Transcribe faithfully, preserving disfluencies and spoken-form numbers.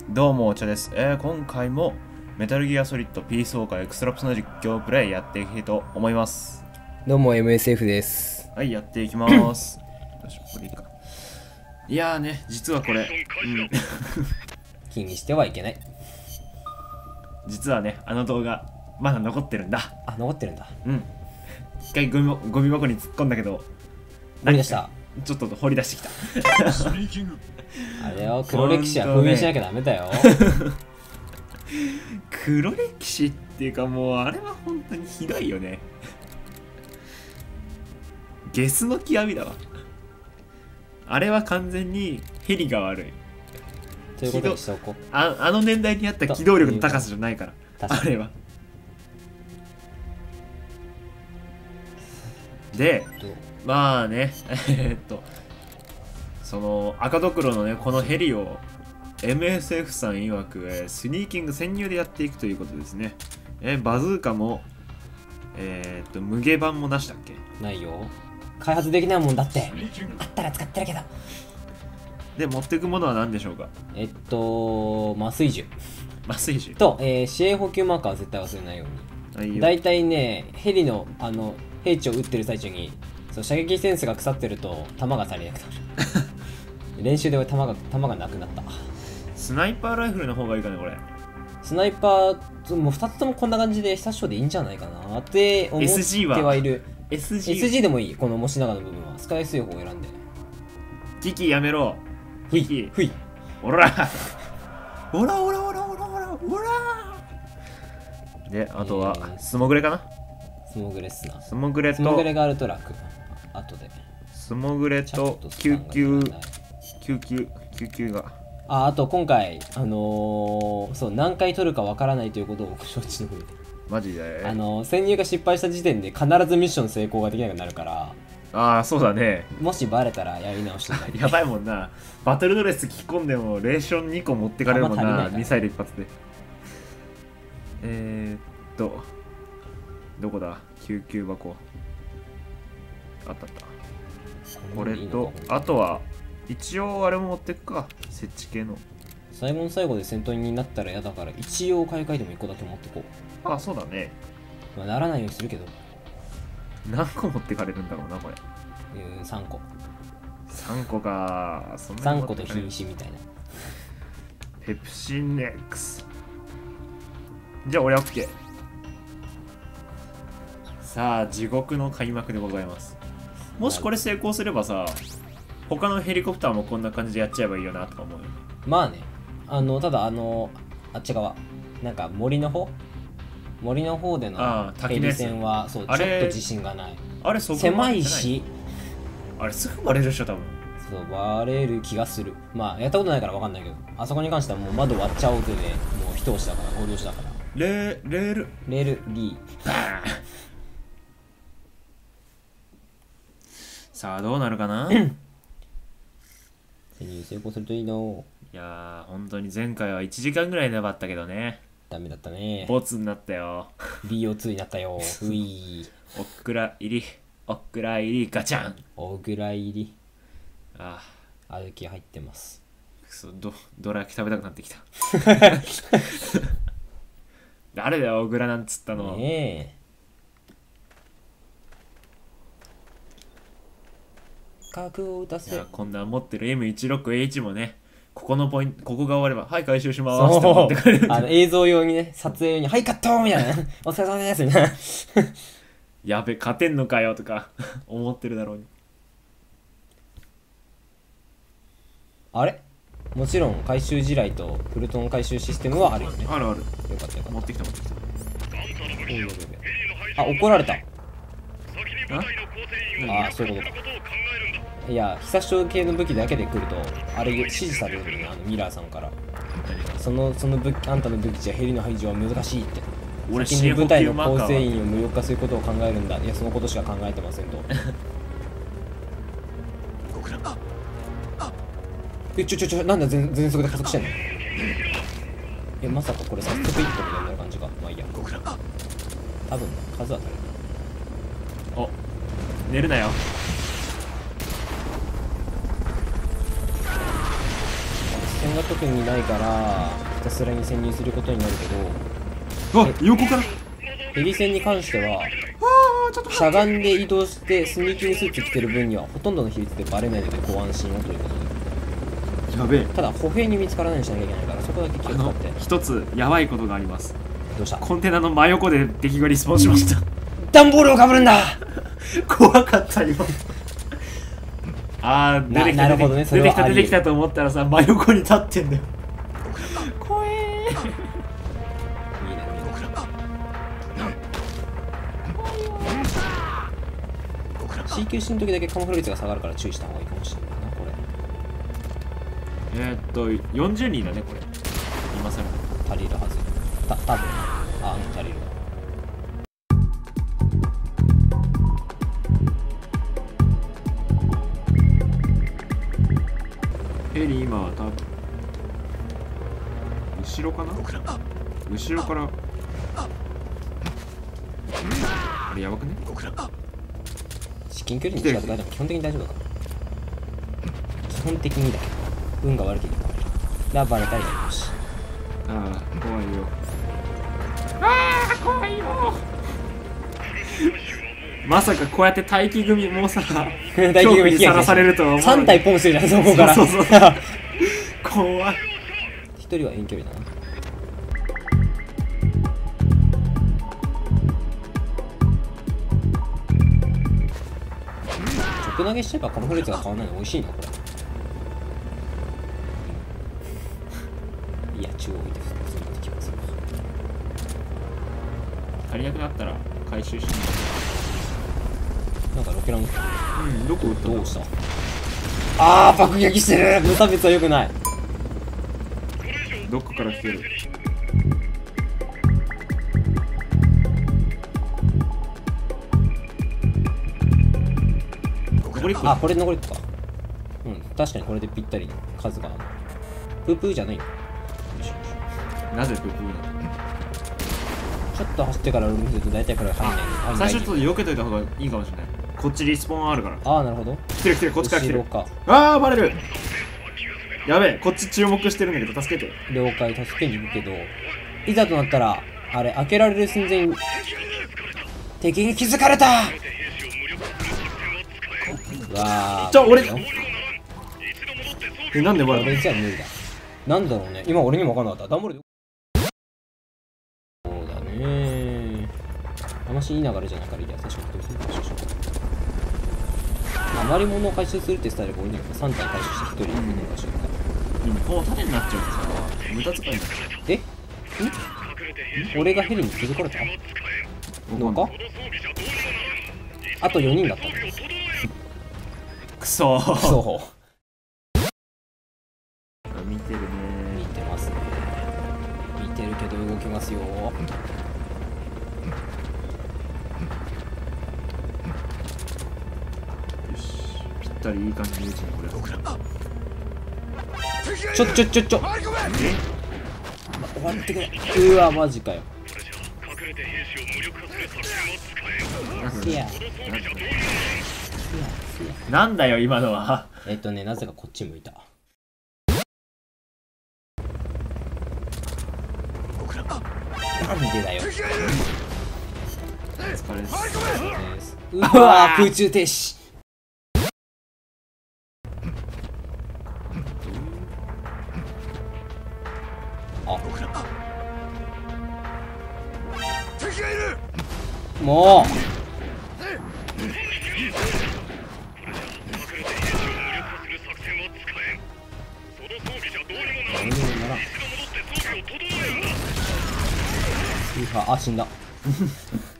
どうもお茶です、えー、今回もメタルギアソリッドピースウォーカーエクストラプスの実況プレイやっていきたいと思います。 どうも エムエスエフ です。 はい、やっていきますよいしょ、これいいか。いやーね、実はこれ、うん、 気にしてはいけない。 実はね、あの動画まだ残ってるんだ。 あ、残ってるんだ。 うん、一回ゴミゴミ箱に突っ込んだけど掘り出した。 ちょっと掘り出してきたあれよ、黒歴史は封印しなきゃダメだよ。 黒歴史っていうか、もうあれは本当にひどいよね。ゲスの極みだわ。あれは完全にヘリが悪いということにしておこう。 あ, あの年代にあった機動力の高さじゃないから、あれは。で、まあね、えー、っとその赤ドクロのね、このヘリを エムエスエフ さん曰く、えー、スニーキング潜入でやっていくということですね。えー、バズーカもえー、っと無下版もなしだっけ？ ないよ。開発できないもんだって。あったら使ってるけど。 で、持っていくものは何でしょうか？ えっと麻酔銃麻酔銃と、えー、支援補給マーカーは絶対忘れないように。だいたいね、ヘリのあの兵地を撃ってる最中にそう射撃センスが腐ってると弾が足りなくなる。練習では弾が弾がなくなった。 スナイパーライフルの方がいいかね、これ。 スナイパーもうふたつともこんな感じで久しぶりでいいんじゃないかなって思ってはいる。 エスジーエスジー でもいい。この模試長の部分は使いやすい方を選んで。 キキやめろ。 ふいふいおらおらおらおらおらおらおら。で、あとは、えー、スモグレかな。 スモグレっすな。 スモグレとスモグレがあると楽。あとでスモグレと救急救急救急がああと今回あのー、そう何回取るかわからないということを承知の上で。 マジであのー、潜入が失敗した時点で必ずミッション成功ができなくなるから。 ああ、そうだね。 もしバレたらやり直してね。やばいもんな。バトルドレス着込んでもレーションにこ持ってかれるもんな。ミサイル一発で。えー、っとどこだ？救急箱あったあった。これとあとは一応あれも持ってくか、設置系の。 最後の最後で戦闘になったら嫌だから一応買い替えてもいっこだけ持ってこう。ああ、そうだね。 まあならないようにするけど。 何個持ってかれるんだろうな、これ。 うん、さんこ。 さんこか。 そんなさんこと瀕死みたいな。 ペプシネックス。じゃあ俺は OK。さあ、地獄の開幕でございます。もしこれ成功すればさ、他のヘリコプターもこんな感じでやっちゃえばいいよなとか思うよね。 まあね。あの、ただあの、あっち側。なんか森の方森の方でのヘリ戦はそうちょっと自信がない。 あれ、そこ狭いし、 あれすぐバレるでしょ多分。 そうバレる気がする。まあやったことないから分かんないけど、あそこに関してはもう窓割っちゃおうぜでもう一押しだから、合同しだから。 レーレールレールリーさあどうなるかな。 潜入成功するといいの。 いやー、本当に前回はいちじかんぐらい粘ったけどね。 ダメだったね。 ボツになったよ。 ビーオーツー になったよ。ういおっくら入り、おっくら入りガチャン。 おぐら入り。 ああ、歩き入ってます。 くそ、どどら焼き食べたくなってきた。誰だよ、おぐらなんつったの。 ねえ。核を出せ。 いや、こんな持ってる エムじゅうろくエイチ もね、ここのポイント、ここが終われば、はい、回収しまーすって持ってかれる。 あの映像用にね、撮影用に、はい、カットみたいな。お疲れ様ですみたいな。 やべ、勝てんのかよとか思ってるだろうに。 あれもちろん回収地雷とフルトン回収システムはあるよね。 あるある。 よかったよかった。 持ってきた持ってきた。 あ、怒られた。ああ、 そういうことか。いや、久しぶり系の武器だけで来るとあれ指示されるのね、あのミラーさんから。そのその武器、あんたの武器じゃヘリの排除は難しいって。 俺先に部隊の構成員を無力化することを考えるんだ。いや、そのことしか考えてませんと。え、ちょちょちょ、なんだ全全速で加速してんの。え、まさかこれ早速一歩みたいな感じか。まあいいや。多分数は足りない。 お、寝るなよ。 点が特にないからひたすらに潜入することになるけど、 あ、横からヘリ戦に関してはしゃがんで移動してスニーキングスーツ着てる分にはほとんどの比率でバレないのでご安心をということで。 やべえ。 ただ歩兵に見つからないようにしなきゃいけないからそこだけ気を使って。 一つやばいことがあります。 どうした？ コンテナの真横で敵がリスポーンしました。 段ボールをかぶるんだ。 怖かった今。あー、出てきた、 なるほどね、それは出てきた出てきたと思ったらさ、真横に立ってんだよ。怖えー。いいね、いいね。 シーキューシー の時だけカモフラ率が下がるから注意した方がいいかもしれないな、これ。えー、っと、よんじゅうにんだね、これ。今更。 足りるはず。た、多分あ、足りるわ。 ヘリ今は多分後ろかな、後ろからあれやばくね。 至近距離に近づかれても基本的に大丈夫だから基本的にだけど運が悪ければラバレたりやりますし。 ああ怖いよ。ああ怖いよ。まさかこうやって待機組もさ待機組にさらされるとは思う。 さん体ポンしてるじゃんそこから。 そうそうそう怖い。 ひとりは遠距離だな。直投げしちゃえばカモフラ率が変わらないの美味しいなこれ。いや中央置いて普通にできますよ。 足りなくなったら回収しに。 なんかロケラン。 うんどこ撃ったの？ どうした？ああ爆撃してる。無差別は良くない。 どこから来てる？ あ、これ残りっこか。うん、確かにこれでぴったり数が。プープーじゃないよ。よしよし。 なぜプープーなの？ ちょっと走ってから見ると大体これ入んない。 最初ちょっと避けといた方がいいかもしれない。こっちリスポーンあるから。 ああ、なるほど。 来てる来てる、こっちから来てる。 かああ、バレる。やべえ、こっち注目してるんだけど助けて。 了解、助けに行くけど、いざとなったら、あれ、開けられる寸前に敵に気づかれた。うわー。 じゃあ俺え、なんでバレる？ 俺じゃ無理だ。なんだろうね、今俺にも分かんなかった。ダンボールでそうだね。あましいい流れじゃないからいいや。確かに余り物を回収するってスタイルが多いんだけど、さん体回収してひとり分回収か。 もう縦になっちゃうとさ、無駄遣いになっちゃう。 え？ん？俺がヘリに気づかれたのか？あとよにんだったの。 くそー。 くそー。 見てるね。 見てますね。見てるけど動きますよ。よし、ぴったりいい感じで打つねこれ。 ちょちょちょちょ。終わってくれ。うわマジかよ。いや。 なんだよ今のは。 えっとね、なぜかこっち向いた。なんでだよ。 お疲れです。 うわ空中停止。あ、もうあ、死んだ。